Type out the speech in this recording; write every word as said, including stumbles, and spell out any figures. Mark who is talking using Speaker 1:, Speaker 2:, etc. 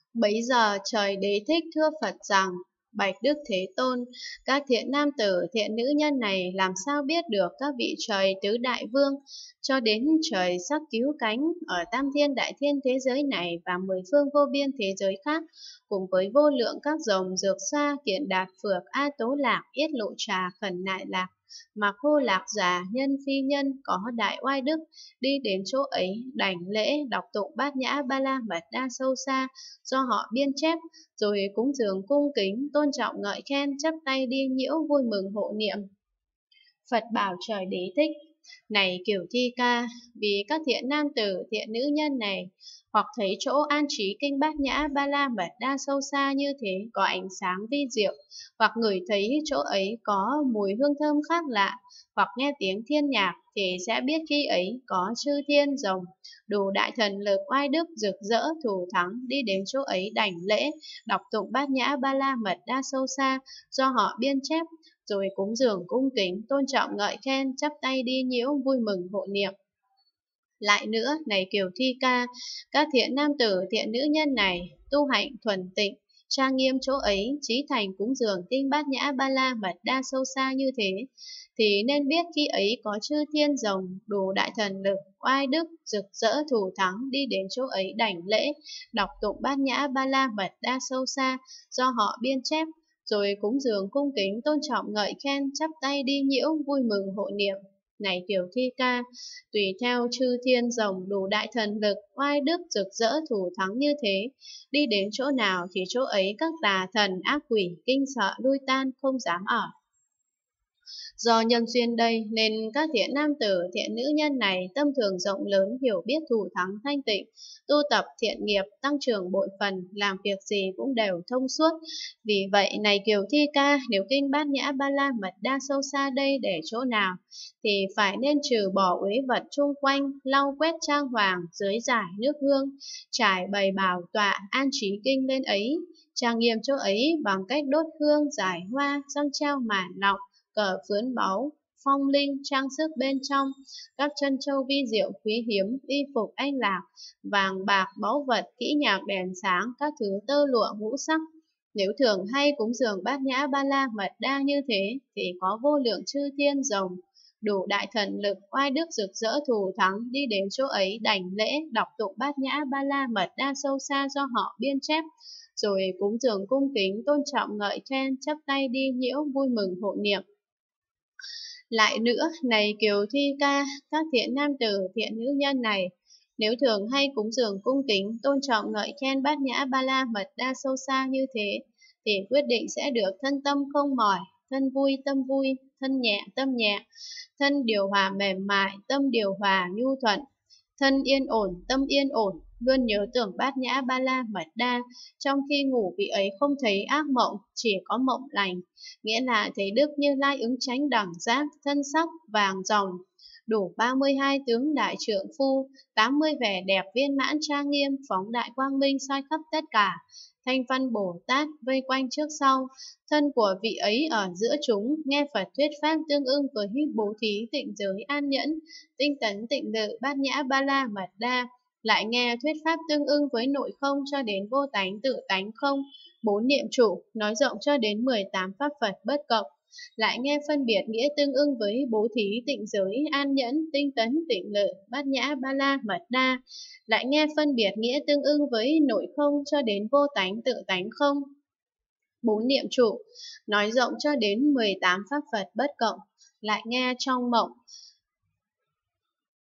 Speaker 1: Bấy giờ trời Đế thích thưa Phật rằng: Bạch Đức Thế Tôn, các thiện nam tử, thiện nữ nhân này làm sao biết được các vị trời tứ đại vương, cho đến trời sắc cứu cánh ở tam thiên đại thiên thế giới này và mười phương vô biên thế giới khác, cùng với vô lượng các rồng dược xa, kiện đạt phược, a tố lạc, yết lộ trà, khẩn nại lạc, mà khô lạc giả, nhân phi nhân, có đại oai đức, đi đến chỗ ấy đảnh lễ đọc tụng bát nhã ba la mật đa sâu xa do họ biên chép, rồi cúng dường cung kính tôn trọng ngợi khen, chắp tay đi nhiễu vui mừng hộ niệm. Phật bảo trời Đế thích: Này Kiểu Thi Ca, vì các thiện nam tử, thiện nữ nhân này hoặc thấy chỗ an trí kinh bát nhã ba la mật đa sâu xa như thế có ánh sáng vi diệu, hoặc ngửi thấy chỗ ấy có mùi hương thơm khác lạ, hoặc nghe tiếng thiên nhạc, thì sẽ biết khi ấy có chư thiên rồng đủ đại thần lực oai đức rực rỡ thủ thắng đi đến chỗ ấy đảnh lễ đọc tụng bát nhã ba la mật đa sâu xa do họ biên chép, rồi cúng dường cung kính tôn trọng ngợi khen, chắp tay đi nhiễu vui mừng hộ niệm. Lại nữa, này Kiều Thi Ca, các thiện nam tử, thiện nữ nhân này tu hạnh thuần tịnh, trang nghiêm chỗ ấy, chí thành cúng dường kinh bát nhã ba la mật đa sâu xa như thế, thì nên biết khi ấy có chư thiên rồng đủ đại thần lực oai đức rực rỡ thủ thắng đi đến chỗ ấy đảnh lễ đọc tụng bát nhã ba la mật đa sâu xa do họ biên chép, rồi cúng dường cung kính tôn trọng ngợi khen, chắp tay đi nhiễu vui mừng hộ niệm. Này Kiều Thi Ca, tùy theo chư thiên rồng đủ đại thần lực oai đức rực rỡ thủ thắng như thế, đi đến chỗ nào thì chỗ ấy các tà thần ác quỷ kinh sợ lui tan không dám ở. Do nhân duyên đây nên các thiện nam tử, thiện nữ nhân này tâm thường rộng lớn, hiểu biết thủ thắng thanh tịnh, tu tập thiện nghiệp, tăng trưởng bội phần, làm việc gì cũng đều thông suốt. Vì vậy, này Kiều Thi Ca, nếu kinh bát nhã ba la mật đa sâu xa đây để chỗ nào, thì phải nên trừ bỏ uế vật chung quanh, lau quét trang hoàng, dưới giải nước hương, trải bày bảo tọa, an trí kinh lên ấy, trang nghiêm chỗ ấy bằng cách đốt hương, giải hoa, dâng treo màn lọng, cờ phướn báu, phong linh, trang sức bên trong, các chân châu vi diệu quý hiếm, y phục anh lạc, vàng bạc báu vật, kỹ nhạc đèn sáng, các thứ tơ lụa ngũ sắc. Nếu thường hay cúng dường bát nhã ba la mật đa như thế, thì có vô lượng chư thiên rồng đủ đại thần lực oai đức rực rỡ thù thắng đi đến chỗ ấy đảnh lễ đọc tụng bát nhã ba la mật đa sâu xa do họ biên chép, rồi cúng dường cung kính tôn trọng ngợi khen, chắp tay đi nhiễu vui mừng hộ niệm. Lại nữa, này Kiều Thi Ca, các thiện nam tử, thiện nữ nhân này, nếu thường hay cúng dường cung kính, tôn trọng ngợi khen bát nhã ba la mật đa sâu xa như thế, thì quyết định sẽ được thân tâm không mỏi, thân vui tâm vui, thân nhẹ tâm nhẹ, thân điều hòa mềm mại, tâm điều hòa nhu thuận, thân yên ổn, tâm yên ổn, luôn nhớ tưởng bát nhã ba la mật đa, trong khi ngủ vị ấy không thấy ác mộng, chỉ có mộng lành, nghĩa là thấy Đức Như Lai ứng chánh đẳng giác, thân sắc vàng ròng, đủ ba mươi hai tướng đại trượng phu, tám mươi vẻ đẹp viên mãn trang nghiêm, phóng đại quang minh soi khắp tất cả, thanh văn Bồ Tát vây quanh trước sau, thân của vị ấy ở giữa chúng, nghe Phật thuyết pháp tương ưng với bố thí tịnh giới an nhẫn, tinh tấn tịnh lự bát nhã ba la mật đa, lại nghe thuyết pháp tương ưng với nội không cho đến vô tánh tự tánh không, bốn niệm trụ, nói rộng cho đến mười tám pháp Phật bất cộng, lại nghe phân biệt nghĩa tương ưng với bố thí tịnh giới an nhẫn, tinh tấn tịnh lự bát nhã ba la mật đa, lại nghe phân biệt nghĩa tương ưng với nội không cho đến vô tánh tự tánh không, bốn niệm trụ, nói rộng cho đến mười tám pháp Phật bất cộng, lại nghe trong mộng,